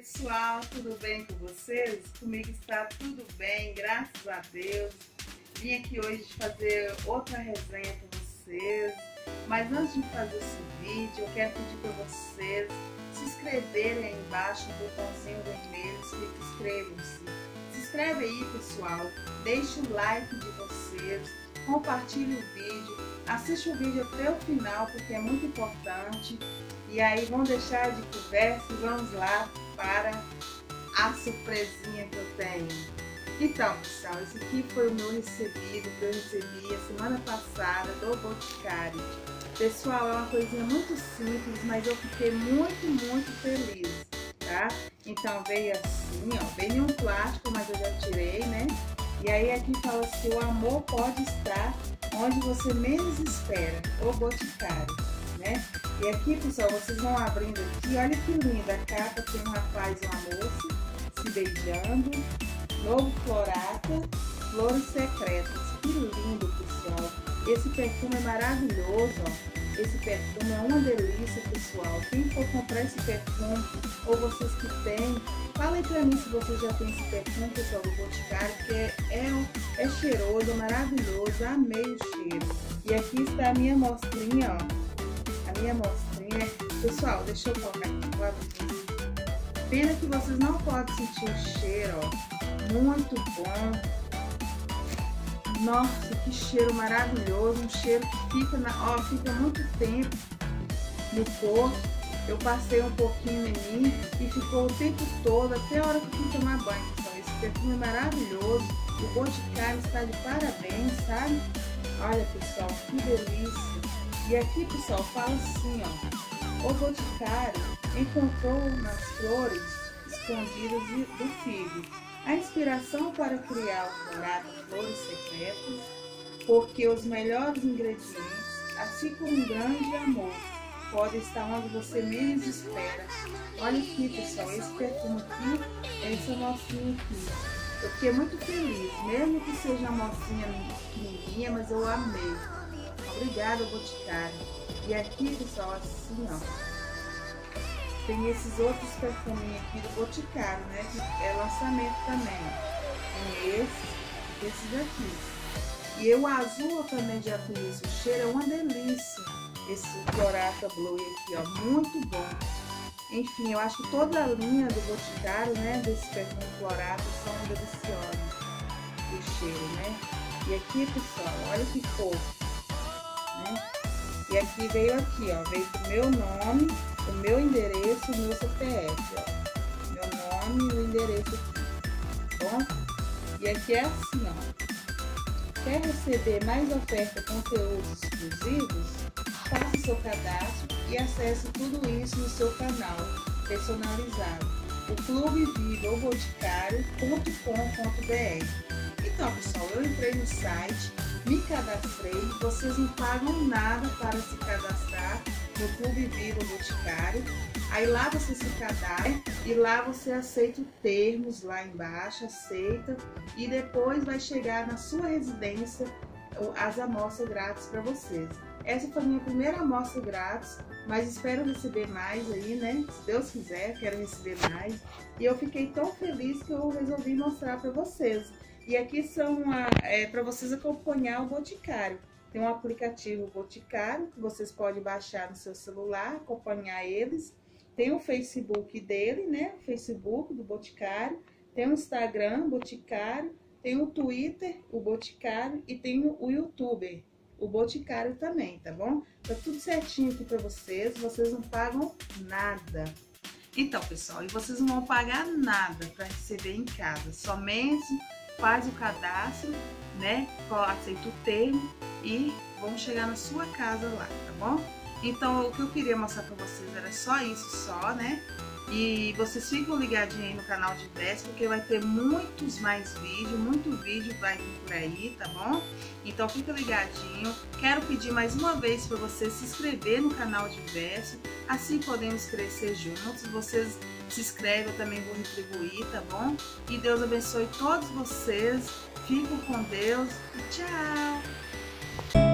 pessoal, tudo bem com vocês? Comigo está tudo bem, graças a Deus. Vim aqui hoje fazer outra resenha com vocês, mas antes de fazer esse vídeo, eu quero pedir para vocês se inscreverem aí embaixo no botãozinho vermelho, escrito inscrevam-se. Se inscreve aí, pessoal, deixe o like de vocês, compartilhe o vídeo, assiste o vídeo até o final porque é muito importante. E aí vamos deixar de conversa e vamos lá para a surpresinha que eu tenho. Então, pessoal, esse aqui foi o meu recebido que eu recebi a semana passada do Boticário. Pessoal, é uma coisinha muito simples, mas eu fiquei muito feliz, tá? Então veio assim, ó, veio em um plástico, mas eu já tirei, né? E aí aqui fala assim, o amor pode estar onde você menos espera, o Boticário, né? E aqui, pessoal, vocês vão abrindo aqui, olha que linda a capa, tem um rapaz e uma moça se beijando, novo Florata, flores secretas, que lindo, pessoal. Esse perfume é maravilhoso, ó. Esse perfume é uma delícia, pessoal. Quem for comprar esse perfume, ou vocês que têm, falem pra mim se vocês já têm esse perfume, pessoal, do Boticário, porque é cheiroso, é maravilhoso, amei o cheiro. E aqui está a minha amostrinha, ó. A minha amostrinha. Pessoal, deixa eu colocar aqui pra vocês. Pena que vocês não podem sentir o cheiro, ó. Muito bom. Nossa, que cheiro maravilhoso. Um cheiro que fica muito tempo no corpo. Eu passei um pouquinho em mim e ficou o tempo todo, até a hora que eu fui tomar banho, pessoal. Esse perfume é maravilhoso. O Boticário está de parabéns, sabe? Olha, pessoal, que delícia. E aqui, pessoal, fala assim, ó. O Boticário encontrou nas flores escondidas do figo a inspiração para criar o Florata Flores Secretas, porque os melhores ingredientes, assim como um grande amor, podem estar onde você menos espera. Olha aqui, pessoal, esse perfume aqui, essa mocinha aqui. Eu fiquei muito feliz, mesmo que seja uma mocinha pequenininha, mas eu amei. Obrigada, Boticário. E aqui, pessoal, assim, ó. Tem esses outros perfuminhos aqui do Boticário, né? Que é lançamento também. Tem esses aqui. E o azul eu também já conheço. O cheiro é uma delícia. Esse Florata Blue aqui, ó. Muito bom. Enfim, eu acho que toda a linha do Boticário, né? Desse perfume Florata são deliciosos. O cheiro, né? E aqui, pessoal, olha que fofo. Né? E aqui veio ó. Veio com o meu nome, o meu endereço, o meu CPF, ó. Meu nome e o endereço aqui, tá bom? E aqui é assim, ó. Quer receber mais oferta, conteúdos exclusivos? Faça seu cadastro e acesse tudo isso no seu canal personalizado. O Clube Viva ou Boticário.com.br. Então, pessoal, eu entrei no site, me cadastrei, vocês não pagam nada para se cadastrar no Clube Viva Boticário. Aí lá você se cadastra e lá você aceita os termos lá embaixo, aceita, e depois vai chegar na sua residência as amostras grátis para vocês. Essa foi a minha primeira amostra grátis, mas espero receber mais aí, né? Se Deus quiser, quero receber mais. E eu fiquei tão feliz que eu resolvi mostrar para vocês. E aqui são para vocês acompanhar o Boticário. Tem um aplicativo Boticário que vocês podem baixar no seu celular, acompanhar eles. Tem o Facebook dele, né? O Facebook do Boticário. Tem o Instagram, Boticário. Tem o Twitter, o Boticário. E tem o YouTube, o Boticário também, tá bom? Tá tudo certinho aqui para vocês. Vocês não pagam nada. Então, pessoal, e vocês não vão pagar nada para receber em casa. Somente faz o cadastro, né? Aceita o termo e vão chegar na sua casa lá, tá bom? Então, o que eu queria mostrar pra vocês era só isso, né? E vocês ficam ligadinhos aí no canal de Vess, porque vai ter muitos mais vídeos, muito vídeo vai vir por aí, tá bom? Então, fica ligadinho. Quero pedir mais uma vez para você se inscrever no canal de Vess, assim podemos crescer juntos. Vocês se inscrevem, eu também vou retribuir, tá bom? E Deus abençoe todos vocês. Fiquem com Deus e tchau!